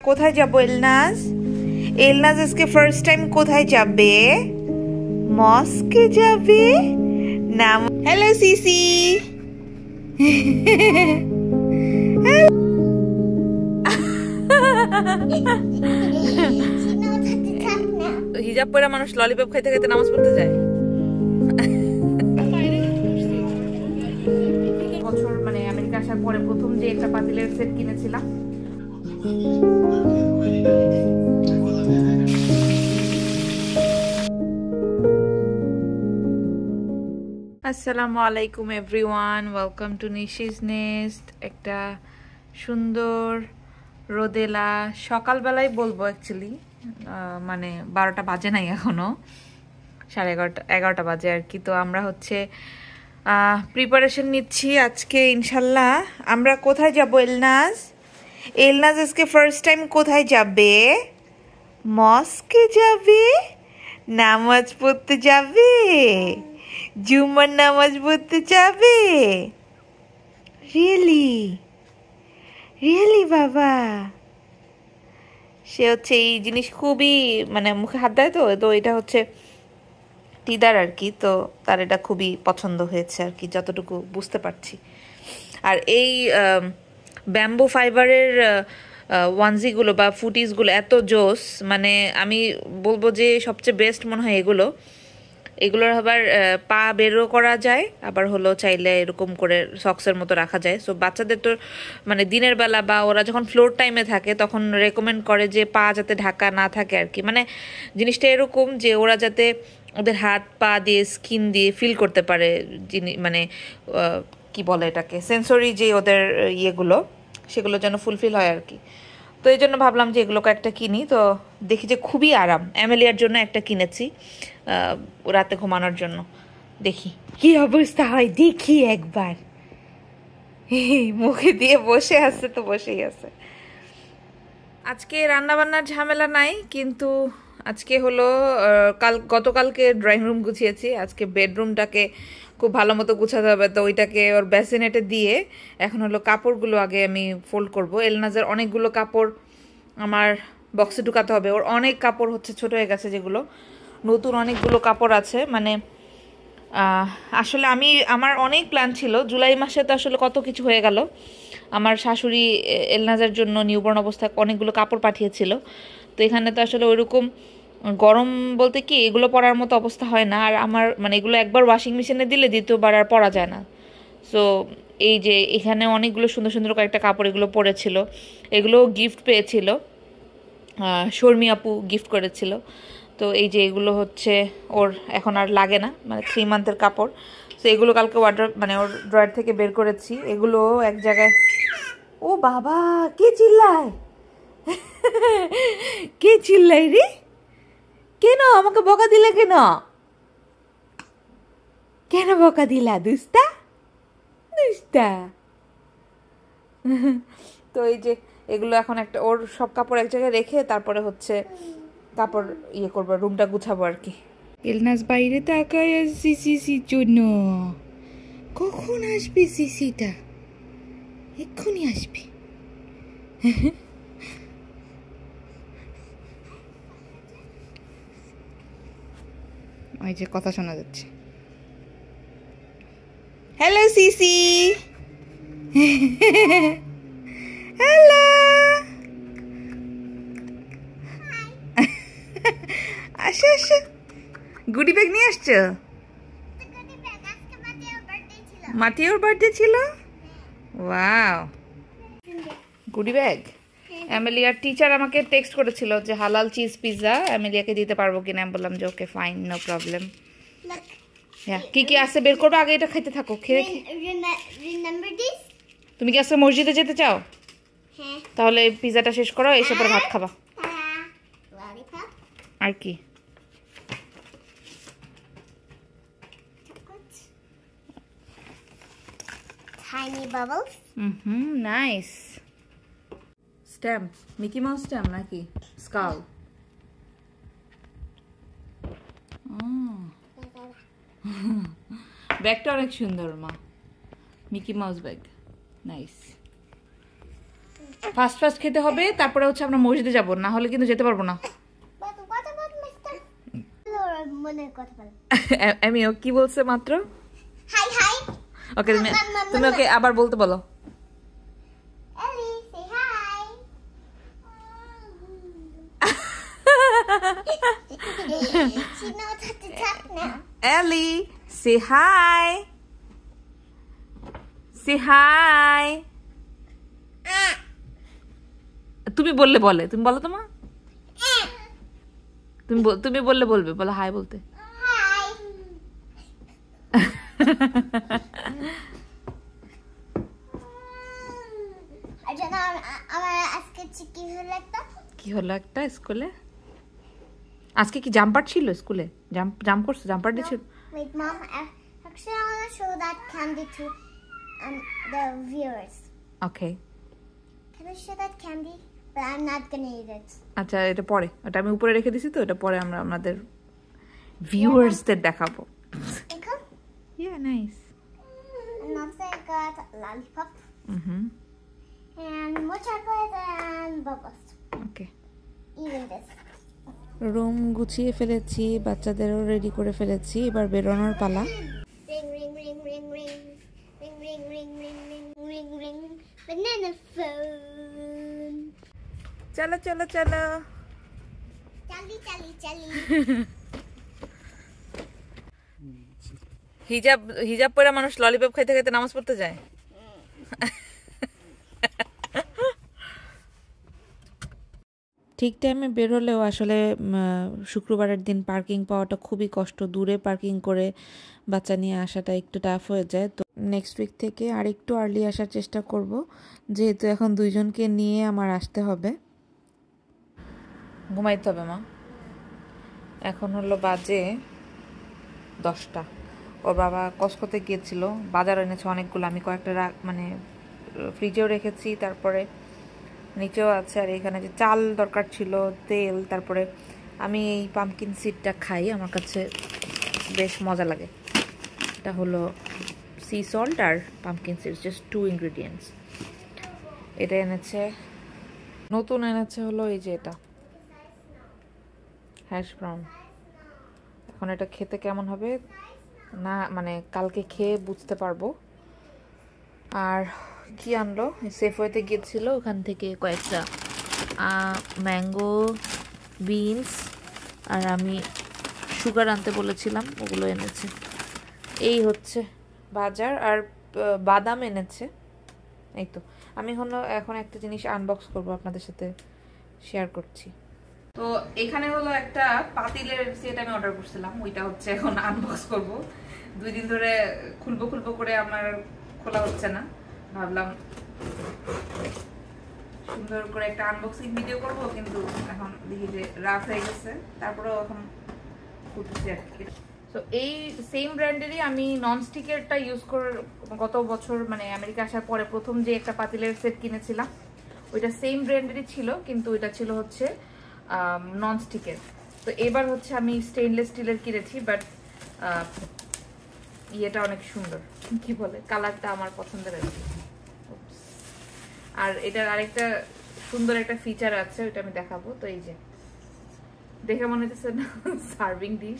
কোথায় যাব Elnaz? Elnaz আজকে ফার্স্ট টাইম কোথায় যাবে? মস্কে যাবে না? হ্যালো সিসি। হিজাব পরে মানুষ ললিপপ খাইতে খাইতে নামাজ পড়তে যায়। বছর মানে আমেরিকা আসার পরে প্রথম যে একটা পাতিলের সেট কিনেছিলাম। আসসালামু আলাইকুম everyone, welcome to Nishi's nest. একটা সুন্দর রোদেলা সকালবেলায় বলবো, অ্যাকচুয়ালি মানে 12টা বাজে নাই, এখনো 11:30 বাজে আর কি। তো আমরা হচ্ছে প্রিপারেশন নিচ্ছি আজকে ইনশাল্লাহ। আমরা কোথায় যাব এলনাজ? এলনাজ আজকে ফার্স্ট টাইম কোথায় যাবে? মস্কে যাবে, নামাজ পড়তে যাবে, জুম্মার নামাজ পড়তে যাবে। রিয়েলি রিয়েলি বাবা। সে হচ্ছে এই জিনিস খুবই মানে মুখে হাত দেয়, তো এটা হচ্ছে টিদার আর কি। তো তার এটা খুবই পছন্দ হয়েছে আর কি, যতটুকু বুঝতে পারছি। আর এই ব্যাম্বো ফাইবারের ওয়ানজিগুলো বা ফুটিসগুলো এত জোস, মানে আমি বলবো যে সবচেয়ে বেস্ট মনে হয় এগুলোর আবার পা বেরও করা যায়, আবার হলো চাইলে এরকম করে সক্সের মতো রাখা যায়। সো বাচ্চাদের তো মানে দিনের বেলা বা ওরা যখন ফ্লোর টাইমে থাকে তখন রেকমেন্ড করে যে পা যাতে ঢাকা না থাকে আর কি। মানে জিনিসটা এরকম যে ওরা যাতে ওদের হাত পা দিয়ে স্কিন দিয়ে ফিল করতে পারে, মানে কি বলে এটাকে, সেন্সরি যে ওদের ইয়েগুলো, সেগুলো যেন ফুলফিল হয় আর কি। তো এই জন্য ভাবলাম যে এগুলো একটা কিনি। তো দেখি যে খুবই আরাম। অ্যামেলিয়ার জন্য একটা কিনেছি রাতে ঘুমানোর জন্য। দেখি কি অবস্থা হয়, দেখি একবার। মুখে দিয়ে বসে আছে, তো বসেই আছে। আজকে রান্নাবান্নার ঝামেলা নাই, কিন্তু আজকে হলো গতকালকে ড্রয়িং রুম গুছিয়েছি, আজকে বেডরুমটাকে খুব ভালো মতো গুছাতে হবে। তো ওইটাকে ওর বেসিনেটে দিয়ে এখন হলো কাপড়গুলো আগে আমি ফোল্ড করব। এলনাজের অনেকগুলো কাপড় আমার বক্সে ঢুকাতে হবে। ওর অনেক কাপড় হচ্ছে ছোট হয়ে গেছে, যেগুলো নতুন অনেকগুলো কাপড় আছে। মানে আসলে আমার অনেক প্ল্যান ছিল। জুলাই মাসে তো আসলে কত কিছু হয়ে গেল। আমার শাশুড়ি এলনাজের জন্য নিউবর্ন অবস্থায় অনেকগুলো কাপড় পাঠিয়েছিল। তো এখানে তো আসলে ওইরকম গরম বলতে কি এগুলো পরার মতো অবস্থা হয় না। আর আমার মানে এগুলো একবার ওয়াশিং মেশিনে দিলে দ্বিতীয়বার আর পরা যায় না। সো এই যে এখানে অনেকগুলো সুন্দর সুন্দর কয়েকটা কাপড় এগুলো পরেছিল, এগুলো গিফট পেয়েছিল, শর্মি আপু গিফট করেছিল। তো এই যে এগুলো হচ্ছে ওর এখন আর লাগে না, মানে 3 মান্থের কাপড়। তো এগুলো কালকে ওয়ার্ড্রপ মানে ওর ড্রয়ার থেকে বের করেছি। এগুলো এক জায়গায়। ও বাবা, কে চিল্লায়? কে চিল্লাই রে? কেন আমাকে বকা দিলে? কেন কেন বকা দিলা দুস্তা? দুস্তা। তো এই যে এগুলো এখন একটা ওর সব কাপড় এক জায়গায় রেখে তারপরে হচ্ছে কাপড় ইয়ে করবো, রুমটা গুছাবো আর কি। এলনাজ বাইরে তাকায় আসছি সিসির জন্য। কখন আসবে সিসিটা? এক্ষুনি আসবে। ওই যে কথা শোনা যাচ্ছে। হ্যালো সিসি। হ্যালো। আসো আসো। গুডি ব্যাগ নিয়ে আসছো? মাটিওর বার্থডে ছিল। Wow, goody bag. অ্যামেলিয়ার টিচার আমাকে টেক্সট করেছিল যে হালাল চিজ পিৎজা অ্যামেলিয়াকে দিতে পারবো কিনা। আমি বললাম যে ওকে ফাইন, নো প্রবলেম। কি কি আছে বের করবো, আগে এটা খাইতে থাকো। খেয়ে তুমি কি আজকে মসজিদে যেতে চাও? তাহলে পিৎজাটা শেষ করো, এসে পরে ভাত খাবা। আর কি tiny bubbles. Nice. Stamp, Mickey Mouse stamp নাকি স্কাল? ব্যাগটা অনেক সুন্দর মা, Mickey Mouse bag, nice. First first খেতে হবে, তারপরে হচ্ছে আমরা মসজিদে যাব, না হলে কিন্তু যেতে পারবো না। আমিও কি বলছে মাত্র? High high. ওকে, তুমি ওকে আবার বলতে বলো। Ellie, say hi. She knows how to talk now. Ellie, say hi. Say hi. তুমি বললে বলে, তুমি বলো তোমা, তুমি বললে বলবে, বলো হাই বলতে। Hi. আমার আজকে কি হলো একটা? কি হলো একটা স্কুলে? আজকে কি জাম্পার ছিল স্কুলে? জাম্প করছো, জাম্পার ডে ছিল? Wait, Mom. Actually, I want to show that candy to the viewers. Okay. Can I show that candy? But I'm not gonna eat it. আচ্ছা, এটা পরে, ওটা আমি উপরে রেখে দিছি, তো এটা পরে আমরা আমাদের ভিউয়ার্সদের দেখাবো। Okay. Yeah, nice. And also I got lollipop Mhm. and more chocolate and bubbles. Okay. Even this. Room গুছিয়ে ফেলেছি, বাচ্চাদেরও রেডি করে ফেলেছি, এবার বেরোনোর পালা। Ring, ring, ring, ring, ring. Ring, ring, ring, ring, ring, ring, ring. Banana phone. চলো চলো চলো। Chali, chali, chali. হিজাব হিজাব পরে মানুষ ললিপপ খাইতে খাইতে নামাজ পড়তে যায়। ঠিক টাইমে বের হলেও আসলে শুক্রবারের দিন পার্কিং পাওয়াটা খুবই কষ্ট, দূরে পার্কিং করে বাচ্চা নিয়ে আসাটা একটু টাফ হয়ে যায়। তো নেক্সট উইক থেকে আর একটু আর্লি আসার চেষ্টা করব, যেহেতু এখন দুইজনকে নিয়ে আমার আসতে হবে। ঘুমাইতে হবে মা। এখন হলো বাজে 10টা। ওর বাবা কসকোতে গিয়েছিল, বাজার এনেছে অনেকগুলো, আমি কয়েকটা মানে ফ্রিজেও রেখেছি, তারপরে নিচেও আছে। আর এখানে যে চাল দরকার ছিল, তেল, তারপরে আমি এই পামকিন সিডটা খাই, আমার কাছে বেশ মজা লাগে। এটা হলো সি সল্ট আর পামকিন সিডস, জাস্ট 2 ইনগ্রিডিয়েন্টস। এটা এনেছে, নতুন এনেছে হলো এই যে এটা হ্যাশ ব্রাউন। এখন এটা খেতে কেমন হবে না, মানে কালকে খেয়ে বুঝতে পারবো। আর কি আনলো, সেফওয়েতে গিয়েছিল, ওখান থেকে কয়েকটা ম্যাঙ্গো, বিনস, আর আমি সুগার আনতে বলেছিলাম, ওগুলো এনেছে। এই হচ্ছে বাজার। আর বাদাম এনেছে। এই তো আমি এখন একটা জিনিস আনবক্স করব, আপনাদের সাথে শেয়ার করছি। তো এখানে হলো একটা পাতিলের সেট আমি অর্ডার করছিলাম, ওইটা হচ্ছে এখন আনবক্স করব। 2 দিন ধরে খুলবো করে আমার খোলা হচ্ছে না, ভাবলাম সুন্দর করে একটা আনবক্সিং ভিডিও করব, কিন্তু এখন দেখি যে রাফ হয়ে গেছে, তারপরেও এখন খুলতেছি আর কি। তো এই সেম ব্র্যান্ডেরই আমি ননস্টিকেরটা ইউজ করে গত বছর, মানে আমেরিকা আসার পরে প্রথম যে একটা পাতিলের সেট কিনেছিলাম, ওইটা সেম ব্র্যান্ডেরই ছিল, কিন্তু ওইটা ছিল হচ্ছে ননস্টিকের। তো এবার হচ্ছে আমি স্টেইনলেস স্টিলের কিনেছি, বাট ইয়েটা অনেক সুন্দর, কি বলে, কালারটা আমার পছন্দের আর কি। আর এটার আরেকটা সুন্দর একটা ফিচার আছে, ওইটা আমি দেখাবো। তো এই যে দেখে মনে হচ্ছে না সার্ভিং ডিশ,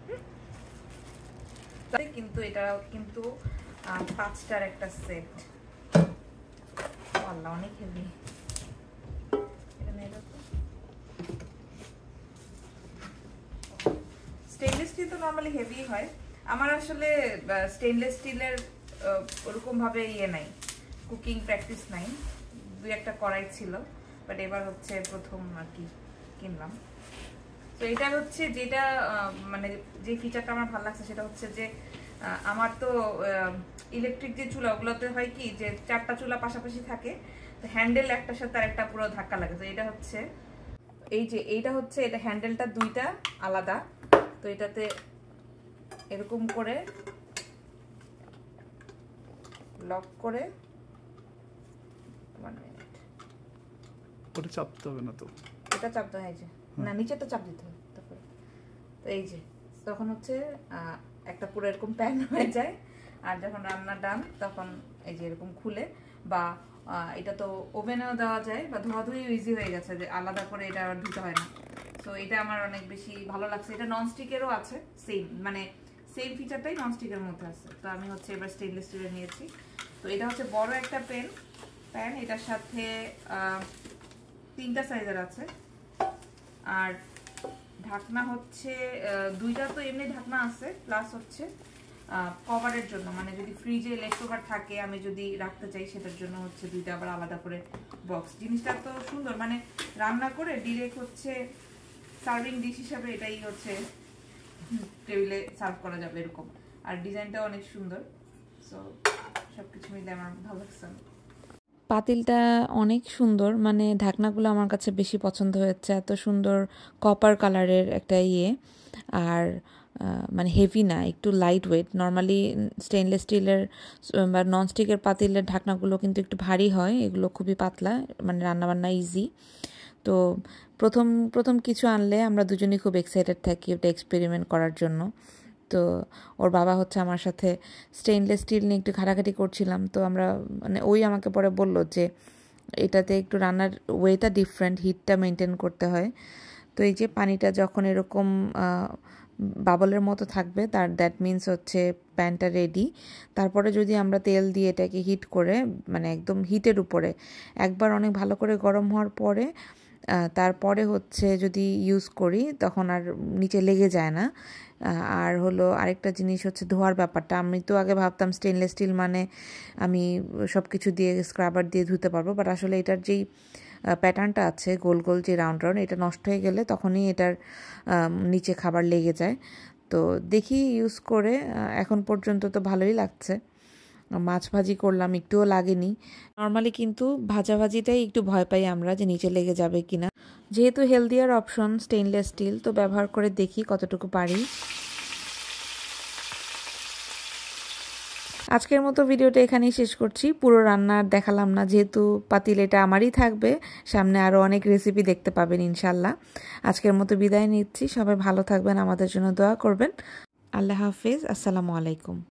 কিন্তু এটা কিন্তু 5টার একটা সেট। আল্লাহ, অনেক হেভি। স্টেইনলেস স্টিল তো নর্মালি হেভি হয়, আমার আসলে স্টেইনলেস স্টিলের ওরকম ভাবে ইয়ে নাই, কুকিং প্র্যাকটিস নাই। 2-1টা কড়াই ছিল, বাট এবার হচ্ছে প্রথম আর কি কিনলাম। তো এটা হচ্ছে যেটা মানে যে ফিচারটা আমার ভালো লাগছে, সেটা হচ্ছে যে আমার তো ইলেকট্রিক যে চুলা, ওগুলোতে হয় কি যে 4টা চুলা পাশাপাশি থাকে, তো হ্যান্ডেল একটার সাথে আর একটা পুরো ধাক্কা লাগে। তো এটা হচ্ছে এইটা হচ্ছে, এটা হ্যান্ডেলটা 2টা আলাদা, তো এটাতে এরকম করে লক করে, 1 মিনিট, ওটা চাপতে হবে না তো, এটা চাপতে হয় যে না, নিচেটা চাপ দিতে হয়। তারপরে তো এই যে তখন হচ্ছে একটা পুরো এরকম প্যান হয়ে যায়, আর যখন রান্না ডান তখন এই যে এরকম খুলে, বা এটা তো ওভেনেও দেওয়া যায় বা ধোয়াধুয়িও ইজি হয়ে গেছে, যে আলাদা করে এটা আর ধুতে হয় না। তো এটা আমার অনেক বেশি ভালো লাগছে। এটা ননস্টিকেরও আছে, সেম মানে সেম ফিচারটাই ননস্টিকের মধ্যে আছে। তো আমি হচ্ছে এবার স্টেনলেস স্টিলের নিয়েছি। তো এটা হচ্ছে বড় একটা প্যান, এটার সাথে 3টা সাইজের আছে। আর ঢাকনা হচ্ছে 2টা তো এমনি ঢাকনা আছে, প্লাস হচ্ছে কভারের জন্য, মানে যদি ফ্রিজে লেফট ওভার থাকে আমি যদি রাখতে চাই সেটার জন্য হচ্ছে 2টা আবার আলাদা করে বক্স। জিনিসটা তো সুন্দর, মানে রান্না করে ডিরেক্ট হচ্ছে সার্ভিং ডিশ হিসাবে এটাই হচ্ছে টেবিলে সার্ভ করা যাবে এরকম। আর ডিজাইনটাও অনেক সুন্দর। সো সবকিছু মিলে আমার ভালো লাগছে। পাতিলটা অনেক সুন্দর, মানে ঢাকনাগুলো আমার কাছে বেশি পছন্দ হয়েছে। এত সুন্দর কপার কালারের একটা আর মানে হেভি না, একটু লাইট ওয়েট। নর্মালি স্টেনলেস স্টিলের বা ননস্টিকের পাতিলের ঢাকনাগুলো কিন্তু একটু ভারী হয়, এগুলো খুবই পাতলা, মানে রান্নাবান্না ইজি। তো প্রথম কিছু আনলে আমরা দুজনেই খুব এক্সাইটেড থাকি ওটা এক্সপেরিমেন্ট করার জন্য। তো ওর বাবা হচ্ছে আমার সাথে স্টেনলেস স্টিল নিয়ে একটু ঘাটাঘাটি করছিলাম। তো আমরা মানে ওই আমাকে পরে বলল যে এটাতে একটু রান্নার ওয়েটা ডিফারেন্ট, হিটটা মেনটেন করতে হয়। তো এই যে পানিটা যখন এরকম বাবলের মতো থাকবে দ্যাট মিনস হচ্ছে প্যানটা রেডি। তারপরে যদি আমরা তেল দিয়ে এটাকে হিট করে, মানে একদম হিটের উপরে একবার অনেক ভালো করে গরম হওয়ার পরে তারপরে হচ্ছে যদি ইউজ করি তখন আর নিচে লেগে যায় না। আর হলো আরেকটা জিনিস হচ্ছে ধোয়ার ব্যাপারটা। আমি তো আগে ভাবতাম স্টেনলেস স্টিল মানে আমি সব কিছু দিয়ে স্ক্রাবার দিয়ে ধুতে পারবো, বাট আসলে এটার যেই প্যাটার্নটা আছে গোল গোল যে রাউন্ড এটা নষ্ট হয়ে গেলে তখনই এটার নিচে খাবার লেগে যায়। তো দেখি ইউজ করে, এখন পর্যন্ত তো ভালোই লাগছে। মাছ ভাজি করলাম, একটুও লাগেনি। নর্মালি কিন্তু ভাজিটাই একটু ভয় পাই আমরা যে নিচে লেগে যাবে কিনা। যেহেতু হেলদিয়ার অপশন স্টেনলেস স্টিল, তো ব্যবহার করে দেখি কতটুকু পারি। আজকের মতো ভিডিওটা এখানেই শেষ করছি। পুরো রান্না দেখালাম না, যেহেতু পাতিল এটা আমারই থাকবে, সামনে আরও অনেক রেসিপি দেখতে পাবেন ইনশাল্লাহ। আজকের মতো বিদায় নিচ্ছি, সবাই ভালো থাকবেন, আমাদের জন্য দোয়া করবেন। আল্লাহ হাফেজ, আসসালামু আলাইকুম।